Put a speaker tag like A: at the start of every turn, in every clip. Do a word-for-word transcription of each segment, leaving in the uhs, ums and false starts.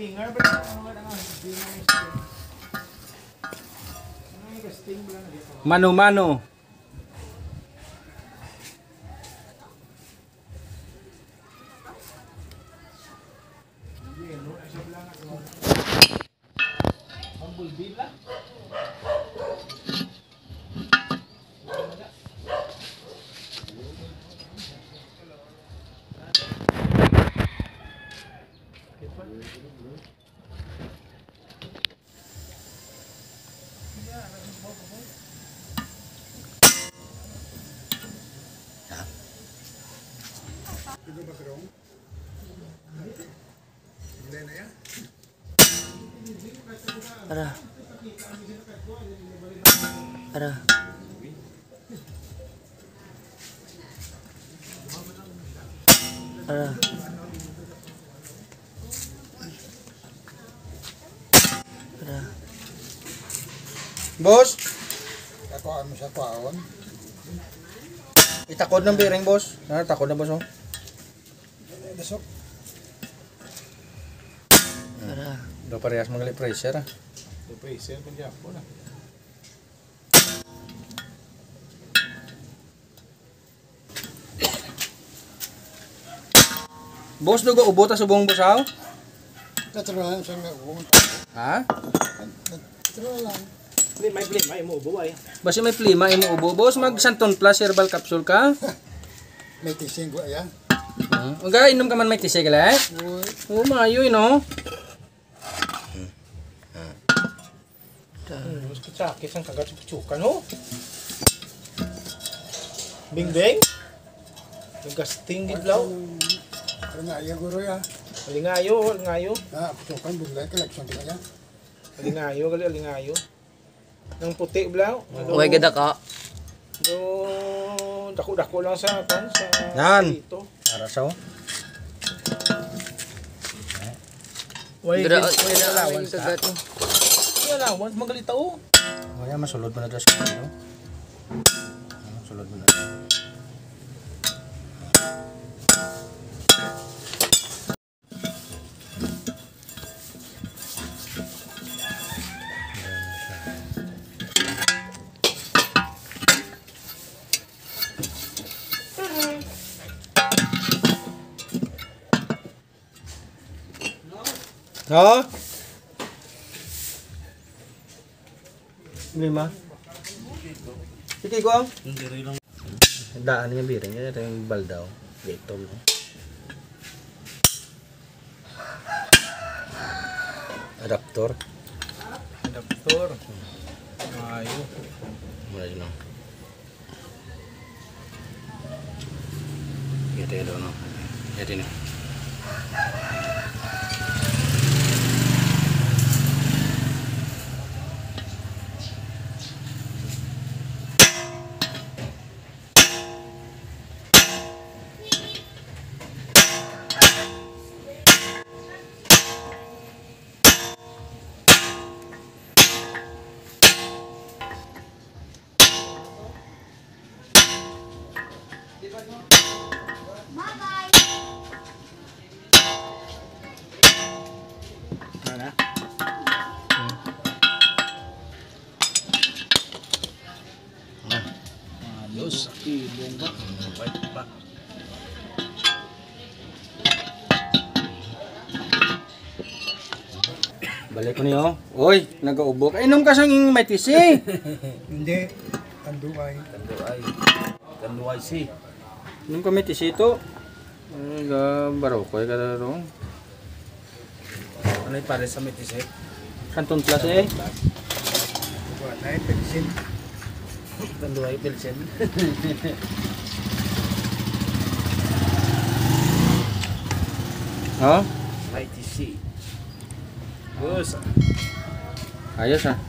A: stinger ba ano nga nga stinger ay casting ba na dito
B: mano-mano
A: ang bulbi ba
C: Itu bakerong. Boleh na ya?
B: Ara. Ara. Ara. Ara. Boss,
C: Takuan mo sa paon.
B: itakod ng bearing, boss. Ah, takod na, boss, oh.
C: Dasok.
B: Ara. Do parehas mga pressure, ah.
A: ito pressure pa diyan po na
B: Boss, dugo ubo ta subong boss, ah.
C: Natural sa nga uwan.
B: Ha?
C: Natural lang.
A: may play may mo buhay
B: Basta may plima, imo ubo. Boss, mag Santon Plus herbal capsule ka.
C: May tising ko ya.
B: Hmm. Uga, inom ka man may tise gala, eh?
C: Uy.
B: Oo, maayo, no?
A: mas kitsakis ang kagat sa pitsukan ho bing bing nagkasting gidlaw
C: Ano nga iya guro ya.
A: alingayo alingayo
C: Ah, putukan bulay collection din ya.
A: alingayo gali alingayo nang puti blaw
B: Uy, gada ka.
A: do dako-dako lang sa kan sa
B: Yan.
A: dito
B: Para sa, oh.
A: way
B: Gra-
A: way alawan sa
B: Kagat, oh.
A: way alawan magalita o
B: Oh, yan, masulod mo na dress ko, no? Ah, masulod mo na. No? Lima. Sige ko. Hindi lang. Daan niya biring niya yung baldaw. Dito mo. Adaptor.
A: adaptor ayo
B: Mulai no. Gitu ya no. Jadi nih.
A: mana ayos ilong ba baik ba
B: Balik ko niyo. Oy, nagaubo ka. Inom ka sang may tisi.
C: Hindi. Tanduay.
A: tanduay tanduay si
B: Inom ka may tisi to. Ay, ga baro ko ka ro.
A: ano pare sa metisek
B: Canton Plus eh.
C: Buat ay pensin.
A: tanduay pilsen
B: Oh,
A: I T C bus
B: ayos ah.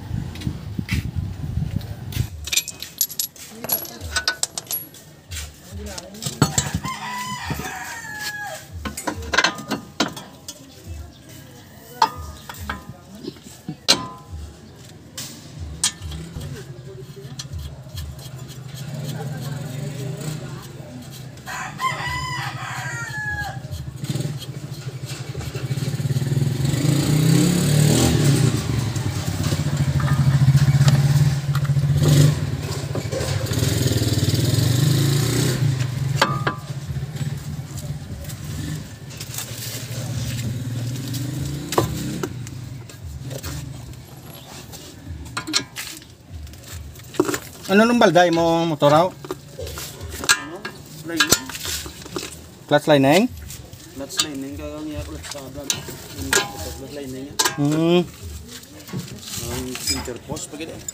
B: Ano nung balday mo motoraw?
D: Ano? Lining.
B: Clutch lining?
D: Clutch lining. Kaya nga clutch sa brand. Clutch lining.
B: Hmm.
D: Ang center post pag ito.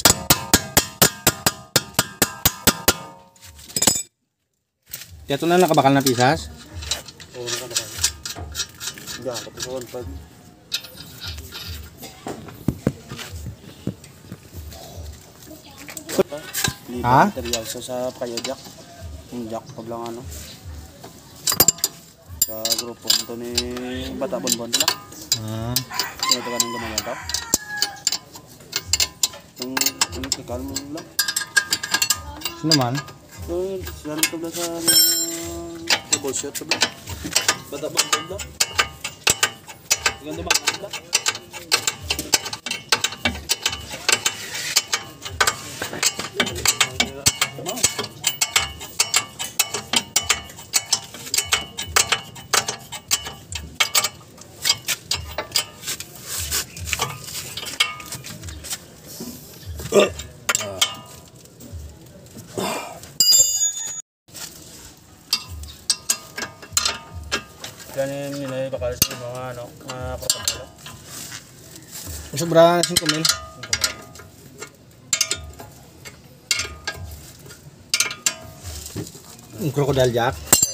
B: Kaya ito na nakabakal na pisas?
D: Oo, nakabakal. Hindi ako ito sa one five.
B: Ha?
D: Material sa sa kaya jack. Yung jack pag lang ano. Sa grupo ito ni Bata Bonbon sila.
B: Ah.
D: Ito ka nang gumaya daw. Yung yung kikal mo lang.
B: Sino man?
D: So, sila nito na sa double shot ito ba? Bata Bonbon daw. Ganda ba kanila? Ganyan nila bakal sa mga ano, mga protokolo.
B: Sobra cinco mil. Yung crocodile jack.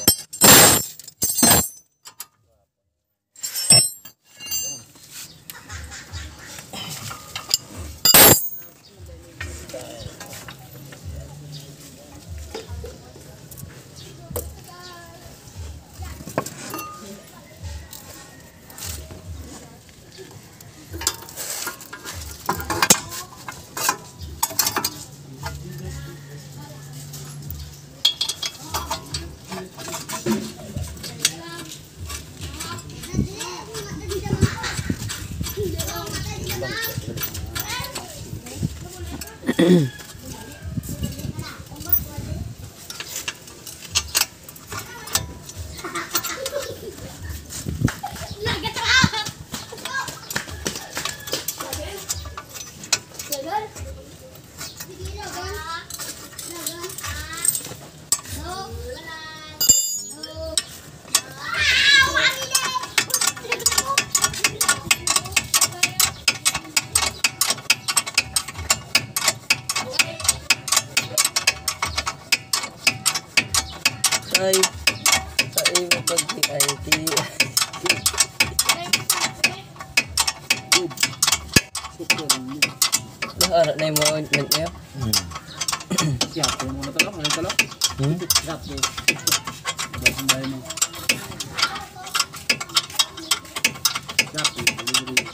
E: Ay, sa iyo pag-I T. Naharap na yung mga ointment niya.
D: Siyapo mo na talaga, ano talaga?
B: Hmm?
D: Siyapo. Bakit ba mo? Siyapo, delivery.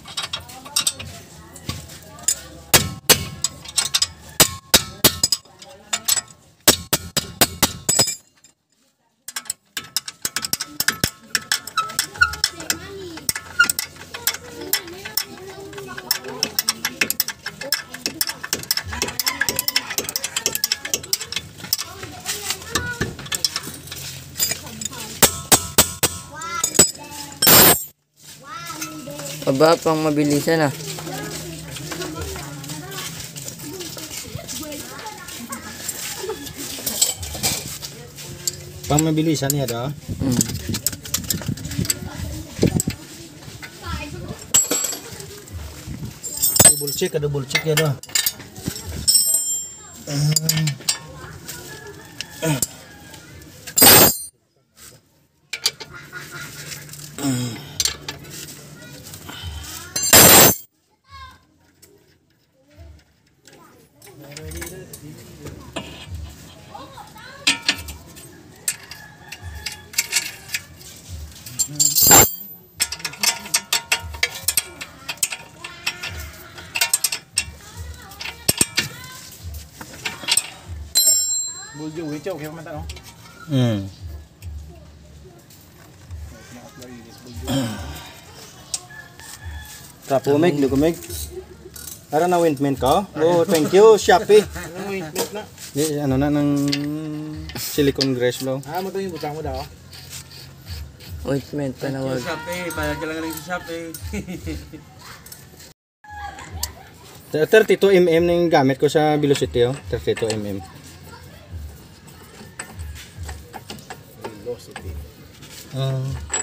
E: Aba, pang mabilisan ah.
B: Pang mabilisan niya daw.
E: Hmm.
B: Double check, double check ya daw.
A: Buljo, wicho, kaya man tanong.
B: Hmm. Kapumig, lukumig. Ara na ointment ka? Oh, thank you, Shopee.
A: Ano ointment na?
B: Di, ano na ng silicone grease blow.
A: Ah, mo to yung butang mo daw.
E: Ointment pa na wag.
D: Shopee, bayad ka lang rin sa Shopee.
B: thirty-two millimeter na yung gamit ko sa velocity, oh. thirty-two millimeter.
A: Velocity.
B: Uh,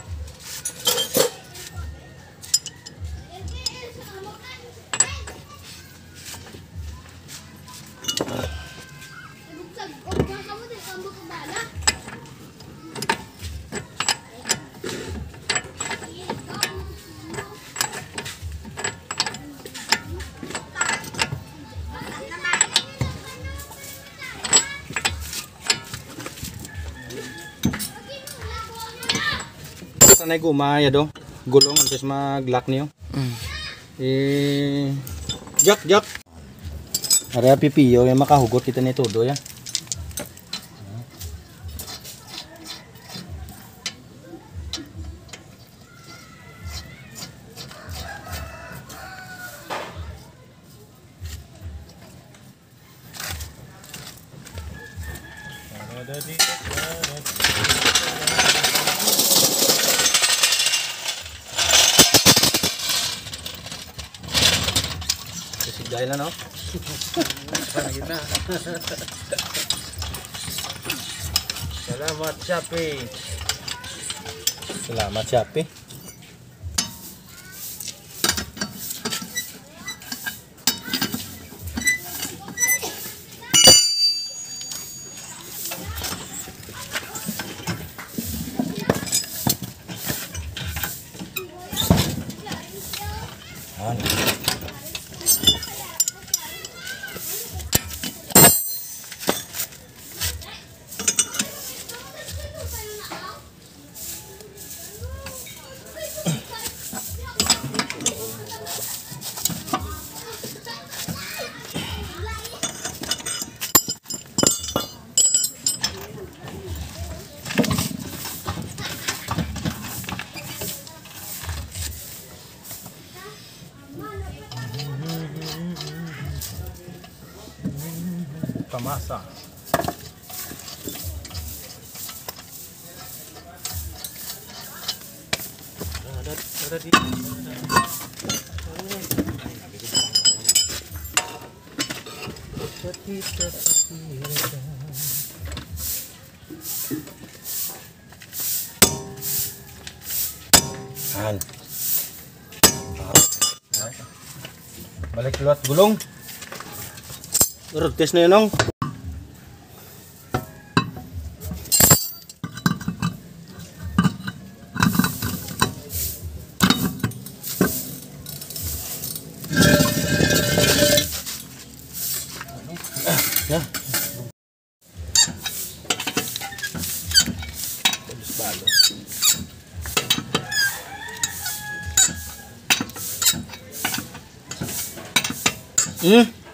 B: sanay gumaya do. Gulong antes mag-lock niyo.
E: Mm.
B: Eh, jak jak. Ara pipiyo yung makahugot kita ni todo ya. Dahil na, no?
A: Gitna. Salamat, Shopee.
B: Salamat, Shopee.
A: Pamasa.
B: Han. Balik keluar gulung. Urut tes na yun, nong. Ya. Hmm.